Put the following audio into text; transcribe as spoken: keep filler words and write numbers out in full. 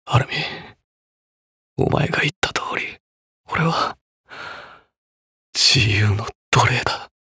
アルミ、お前が言った通り、俺は、自由の奴隷だ。